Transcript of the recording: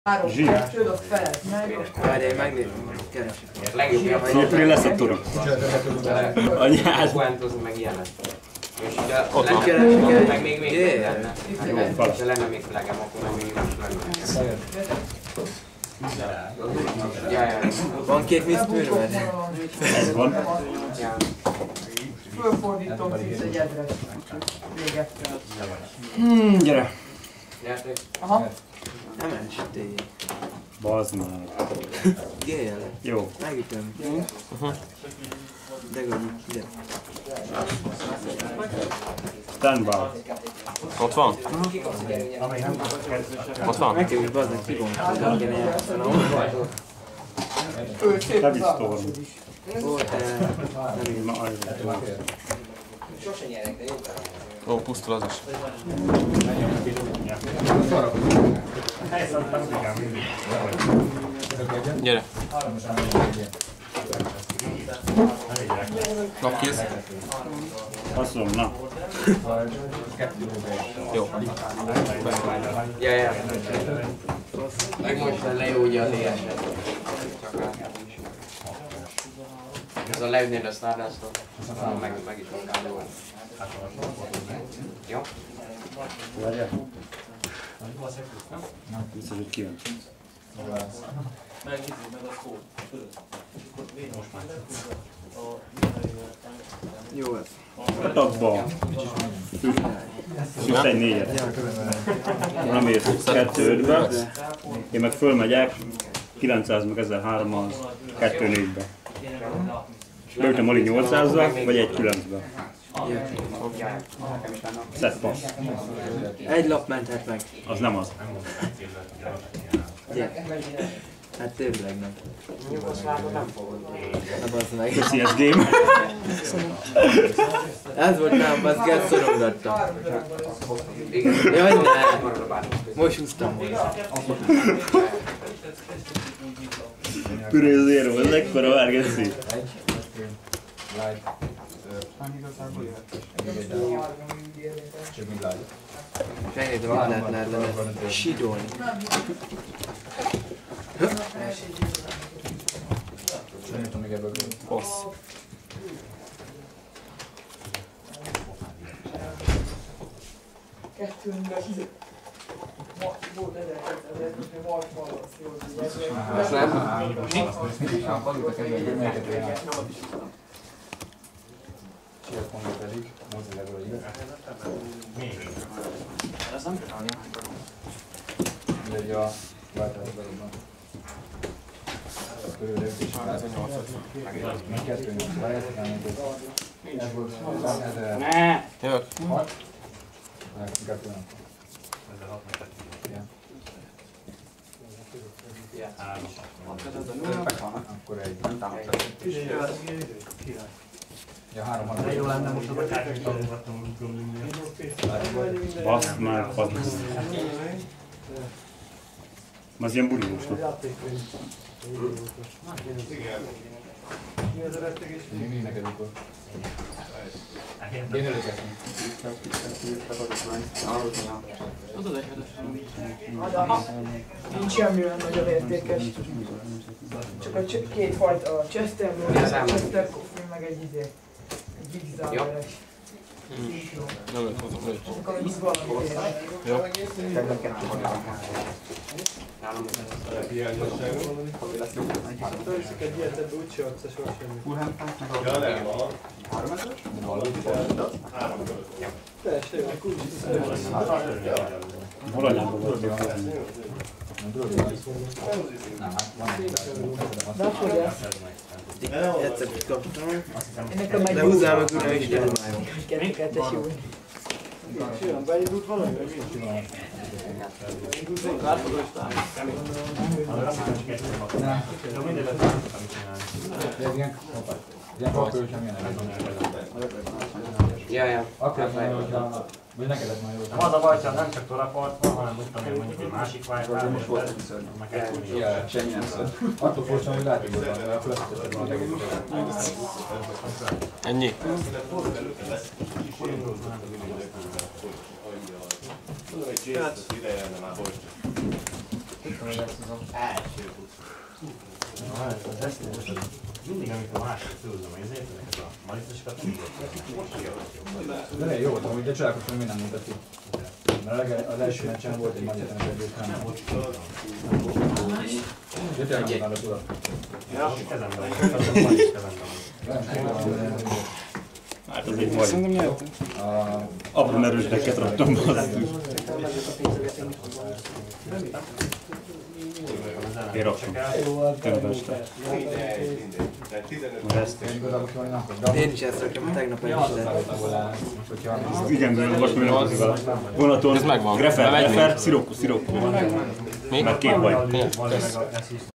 Zsír. Tudok felett meg. Várjál, megnézem. Keresek. Legjobb Filipri lesz a tori. Anyád. Guantozni meg ilyenek. És Ott lenne, keresek. meg még lenne. Jó, Ha lenne még flegem, akkor meg még is lenne. Ja. Van két misztőröd? Ez van. Ja. Fölfordítom szinte egy edre. Vége. Gyere. Gyertek. Aha. Nem estél. Bazd már. Gél. Jó. Megütöm. De gondolj, ide. Standby. Ott van? Ott van? Nekem is bazdmeg kivontam, kéne játszanom. Ő szép Heavy az Storm. Volt Ma ajró. Ó, pusztul az is. Gyere. Napkész. Haszom, na. Jó. Ja. Meg most lejódja az éleset. Ez a leütnéd a Stardust-ot, meg is akár jól. Jó? Várjál. Biztos, hogy kijön. jó ez. Hát abba. Süss egy négyet. Nem érsz 2-5-be. Én meg fölmegyek 900 meg 1003 az 2-4-be. Beütöm Ali 800-zal, vagy egy 9-be. Set pass. Egy lap menthet meg. Az nem az. Gyere. Hát tényleg nem. Nem fogod. Na bazd meg. Köszi ez game. Ez volt nem, bazd ki, ezt szorongattam. Jaj, ne! Most húztam volna. Püré zero, ez ekkora várgeci. Megnézem, mit lehetne ellene sidolni. Passz. Volt 1200, most Ez nem? Jövök. Akkor egy. Nem támadtak. Ja, 3-6. Jó lenne most a Baszd már, fasz. Az ilyen burulós. Mi neked akkor? Én előkeztem. nincs semmi olyan nagyon értékes. Csak a két fajta, a Chester Roll, a Chester Coffee, meg egy izé. Egy Big Zaveres. Azok, amik így valami tényleg. Jó. Egy ilyet ebbe úgy se adsz a sor semmi. Ja, nem van. Teljesen jó, úgy Hol anyámban voltok? De akkor lesz. Egyszer kaptam. Nekem egy De húzzál meg ülni is tudom. kettes jó. Olyan, beindult valami, vagy Ilyen papír sem jönnek. Ja. Akkor vagy nekedett majd jó. Az a baj, hogy nem csak torapart van, hanem úgy tudom, mondjuk egy másik vájtál, most volt meg kell tudni. Ja, semmi nem szól. Attól furcsa, hogy lehet, hogy van, mert fölösítetted van a legjobb. Ennyi. Mindig, amikor másik főzöm, hogy ezért ezeket a malisztosokat nem értem. De jó volt, amúgy a családok még nem mutatjuk. Mert az első meccsen volt egy magyarának egyébként nem volt. De tényleg nem állott oda. Ja, kezemben van, az a malisz kezemben van. Hát az egy baj. Apró erősdeket raktam basszus. Én raktam. Többeste. Én is ezt raktam, tegnap el is lett. Igen, most mi nem vele. Vonaton, Ez megvan. Greffer, szirokkó. Mi? Mert két baj.